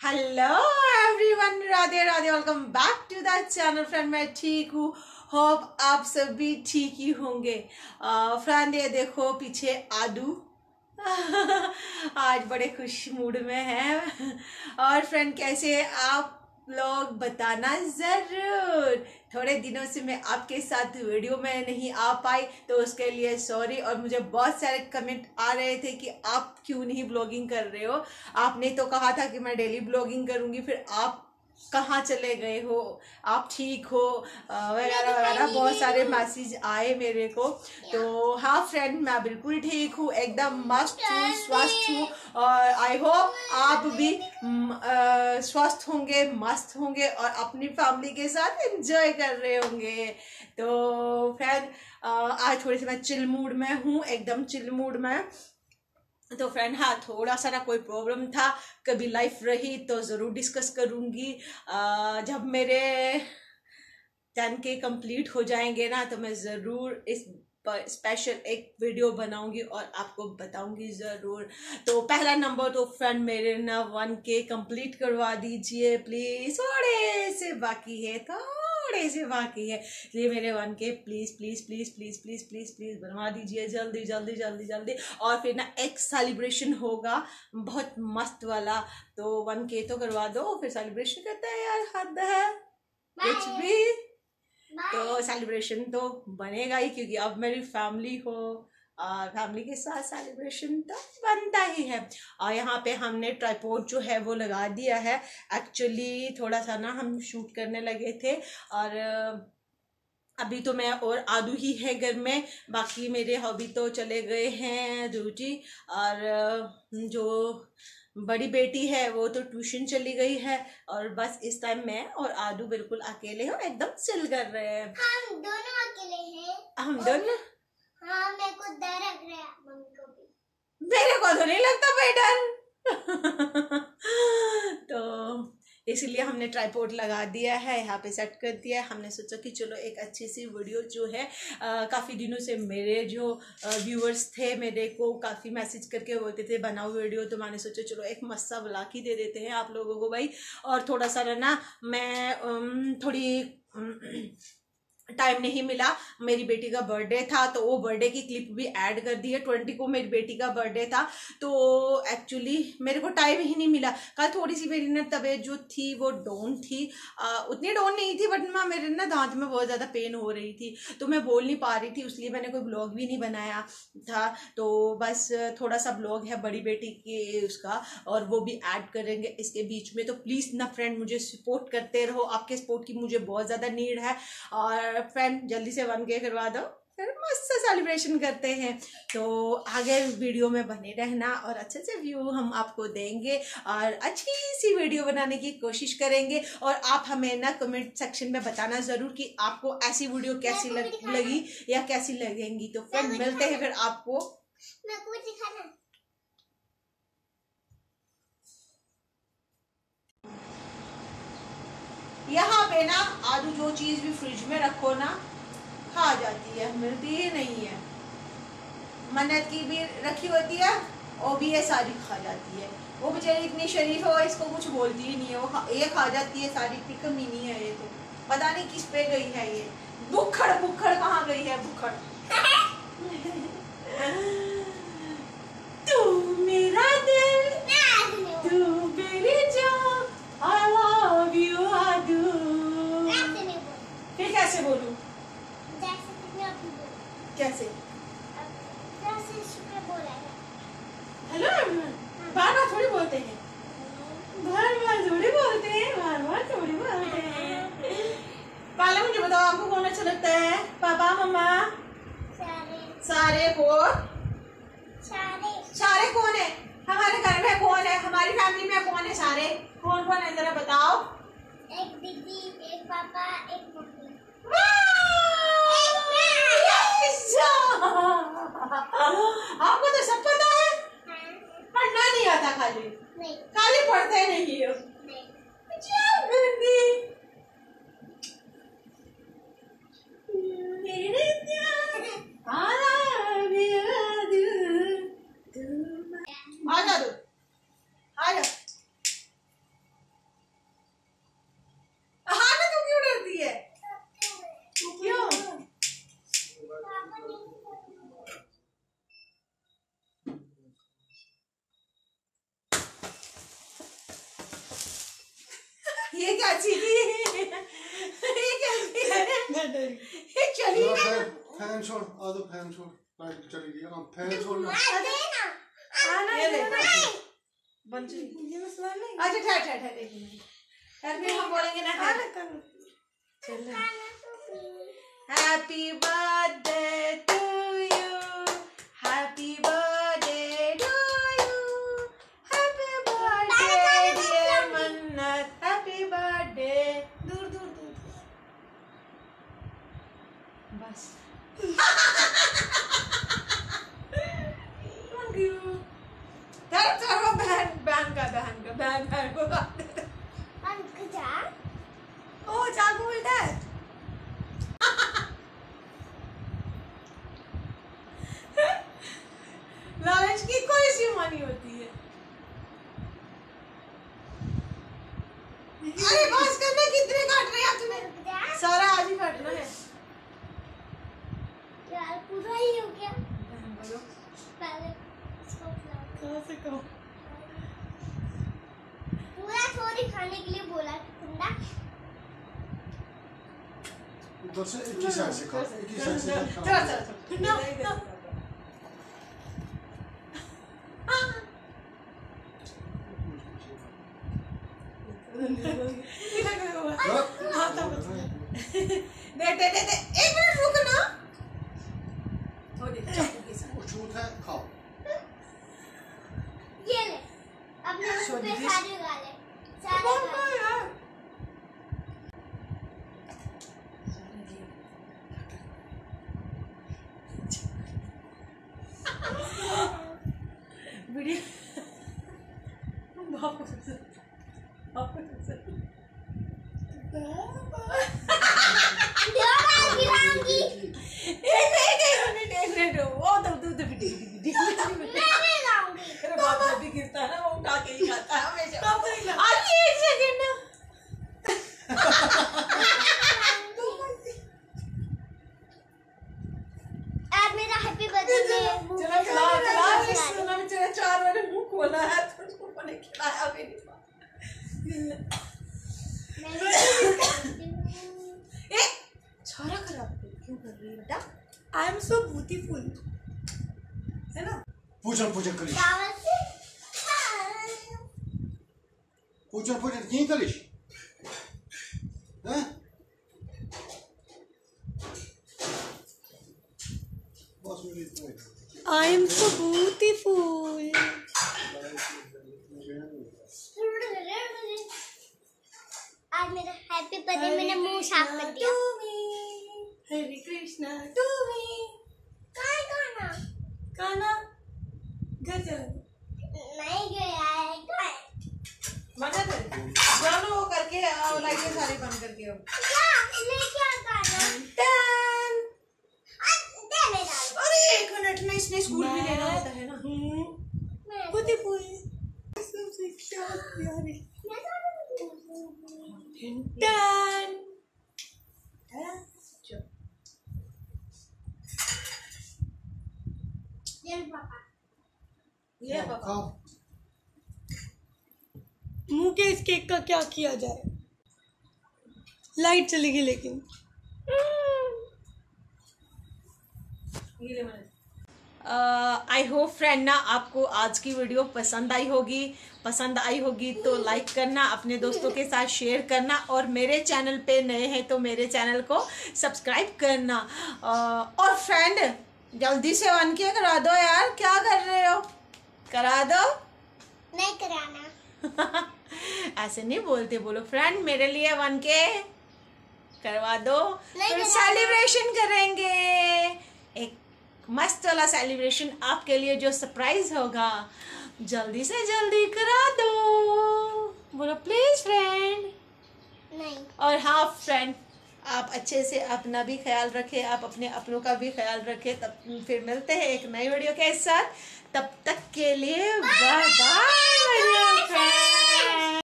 Hello everyone, Radhe Radhe. Welcome back to the channel. Friend मैं ठीक हूँ, होप आप सब भी ठीक ही होंगे। फ्रेंड ये देखो पीछे आदू आज बड़े खुश मूड में हैं। और फ्रेंड कैसे हैं आप लोग, बताना जरूर। थोड़े दिनों से मैं आपके साथ वीडियो में नहीं आ पाई तो उसके लिए सॉरी। और मुझे बहुत सारे कमेंट आ रहे थे कि आप क्यों नहीं ब्लॉगिंग कर रहे हो। आपने तो कहा था कि मैं डेली ब्लॉगिंग करूंगी, फिर आप कहाँ चले गए हो, आप ठीक हो वगैरह वगैरह बहुत सारे मैसेज आए मेरे को। तो हाँ फ्रेंड, मैं बिल्कुल ठीक हूँ, एकदम मस्त हूँ, स्वस्थ हूँ। और आई होप आप भी स्वस्थ होंगे, मस्त होंगे और अपनी फैमिली के साथ एंजॉय कर रहे होंगे। तो फ्रेंड आज थोड़ी सी मैं चिल मूड में हूँ, एकदम चिल मूड में। तो फ्रेंड हाँ, थोड़ा सा ना कोई प्रॉब्लम था, कभी लाइफ रही तो ज़रूर डिस्कस करूँगी। जब मेरे 10K कंप्लीट हो जाएंगे ना तो मैं ज़रूर इस स्पेशल एक वीडियो बनाऊंगी और आपको बताऊंगी ज़रूर। तो पहला नंबर तो फ्रेंड मेरे ना 1K कंप्लीट करवा दीजिए प्लीज़, थोड़े से बाकी है, थोड़े से बाकी है, इसलिए मेरे 1K please please please please please please please बनवा दीजिए जल्दी जल्दी जल्दी जल्दी। और फिर ना एक सेलिब्रेशन होगा बहुत मस्त वाला, तो 1K तो करवा दो, फिर सेलिब्रेशन करते हैं यार, हद है कुछ भी। तो सेलिब्रेशन तो बनेगा ही, क्योंकि अब मेरी फैमिली हो और फैमिली के साथ सेलिब्रेशन तो बनता ही है। और यहाँ पे हमने ट्राइपॉड जो है वो लगा दिया है। एक्चुअली थोड़ा सा ना हम शूट करने लगे थे और अभी तो मैं और आदू ही है घर में, बाकी मेरे हॉबी तो चले गए हैं ड्यूटी। और जो बड़ी बेटी है वो तो ट्यूशन चली गई है और बस इस टाइम मैं और आदू बिल्कुल अकेले हो, एकदम चिल कर रहे हैं। हम दोनों अकेले हैं। हम दोनों? हाँ, मेरे को डर लग रहा है, मम्मी को भी। मेरे को तो नहीं लगता बेटा। तो इसलिए हमने ट्राइपॉड लगा दिया है, यहाँ पे सेट कर दिया है। हमने सोचा कि चलो एक अच्छी सी वीडियो जो है, काफ़ी दिनों से मेरे जो व्यूअर्स थे मेरे को काफ़ी मैसेज करके बोलते थे बनाओ वीडियो, तो मैंने सोचा चलो एक मस्त सा ब्लॉग ही दे देते हैं आप लोगों को भाई। और थोड़ा सा ना मैं थोड़ी टाइम नहीं मिला, मेरी बेटी का बर्थडे था तो वो बर्थडे की क्लिप भी ऐड कर दी है। 20 को मेरी बेटी का बर्थडे था, तो एक्चुअली मेरे को टाइम ही नहीं मिला। कल थोड़ी सी मेरी ना तबीयत जो थी वो डाउन थी, उतनी डाउन नहीं थी बट ना मेरे ना दांत में बहुत ज़्यादा पेन हो रही थी, तो मैं बोल नहीं पा रही थी, इसलिए मैंने कोई ब्लॉग भी नहीं बनाया था। तो बस थोड़ा सा ब्लॉग है बड़ी बेटी के उसका, और वो भी ऐड करेंगे इसके बीच में। तो प्लीज़ ना फ्रेंड मुझे सपोर्ट करते रहो, आपके सपोर्ट की मुझे बहुत ज़्यादा नीड है। और फ्रेंड जल्दी से 1K करवा दो, फिर मस्त से सेलिब्रेशन करते हैं। तो आगे वीडियो में बने रहना और अच्छे से व्यू हम आपको देंगे और अच्छी सी वीडियो बनाने की कोशिश करेंगे। और आप हमें ना कमेंट सेक्शन में बताना ज़रूर कि आपको ऐसी वीडियो कैसी लगी या कैसी लगेंगी। तो फ्रेंड मिलते हैं फिर आपको। यहाँ पे ना आदू जो चीज़ भी फ्रिज में रखो ना खा जाती है, मिलती ही नहीं है। मन्नत की भी रखी होती है, वो भी ये सारी खा जाती है। वो बेचारी इतनी शरीफ है, वो इसको कुछ बोलती ही नहीं है, वो ये खा जाती है सारी। इतनी कमी नहीं है ये, तो पता नहीं किस पे गई है ये। बुखड़ बुखड़ कहाँ गई है बुखड़। तू मेरा दिल, तू मेरी जान, I love you आदू। फिर कैसे बोलूं? कैसे? हेलो बार बार थोड़ी बोलते हैं, बार बार थोड़ी बोलते हैं, बार बार थोड़ी बोलते हैं। पहले मुझे बताओ आपको कौन अच्छा लगता है, पापा मम्मा? सारे कौन? सारे कौन है हमारे घर में? कौन है हमारी फैमिली में? कौन है सारे? कौन कौन है जरा बताओ। एक दीदी, एक पापा, एक मम्मी। आपको तो सब पता है। पढ़ना नहीं आता, खाली खाली पढ़ते नहीं हो। आ जा ये क्या चीज़ है? ये क्या चीज़ है? ये चली गई। फैन छोड़, आदो फैन छोड़, लाइट चली गई। अब फैन छोड़ना। ये ले बन चुकी। अच्छा ठहर एक मिनट। फिर हम बोलेंगे ना चल। Happy birthday to you, happy birthday to you, happy birthday dear Mannat, happy birthday. दूर दूर दूर बस। Thank you. चलो बहन को ओ चाकू उल्टा है। लालच की कोई सीमा नहीं होती है। अरे बस करना, कितने काट रहे हैं तुम्हें? सारा आज ही काटना है यार, पूरा ही हो गया। बोलो पहले इसको खिलाओ। कहाँ से कहो? पूरा थोड़ी खाने के लिए बोला कुंदा। उधर से एक ही साइड से खा, एक ही साइड से खा। चलो नो दे एक मिनट रुक ना। वो छूट है, खाओ। ये ले, अपने मुंह पे सारे गाले, सारे गाले। यार वीडियो खिलाऊंगी। एक मिनट वो तो मैं लाऊंगी। तेरे बाप जब भी गिरता है ना वो उठा के ही खाता है हमेशा। अरे एक सेकंड ना। आज मेरा हैप्पी बर्थडे। चला बेचारा 4 महीने मुंह खोला है तो मैंने खिलाया भी नहीं। छोरा खराब क्यों कर रही है बेटा? आई एम सो ब्यूटीफुल है ना? पूजन करिश, पूजन की करिश, हैं? बस मेरी इतना ही। I am so beautiful. आज मेरा हैप्पी बर्थडे, मैंने मुंह साफ कर दिया। Hare Krishna to me. गाना घर चला नहीं गया है कहाँ? मना कर दोनों वो करके आओ, लाइटें सारी बंद करके आओ। क्या लेके आ गाना? डन। दे मेरा। अरे एक मिनट में इसने स्कूल भी लेना होता है ना। ब्यूटीफुल सबसे क्या प्यारी। डन। ये पापा मुंह के इस केक का क्या किया जाए? लाइट चली गई लेकिन आई होप फ्रेंड ना आपको आज की वीडियो पसंद आई होगी तो लाइक करना, अपने दोस्तों के साथ शेयर करना और मेरे चैनल पे नए हैं तो मेरे चैनल को सब्सक्राइब करना। और फ्रेंड जल्दी से 1K करा दो यार, क्या कर रहे हो? करा दो। नहीं कराना। ऐसे नहीं बोलते, बोलो फ्रेंड मेरे लिए 1K करवा दो, फिर सेलिब्रेशन करेंगे। एक मस्त वाला सेलिब्रेशन आपके लिए जो सरप्राइज होगा, जल्दी से जल्दी करा दो, बोलो प्लीज फ्रेंड। नहीं। और हाँ फ्रेंड, आप अच्छे से अपना भी ख्याल रखें, आप अपने अपनों का भी ख्याल रखें। तब फिर मिलते हैं एक नई वीडियो के साथ, तब तक के लिए बाय बाय।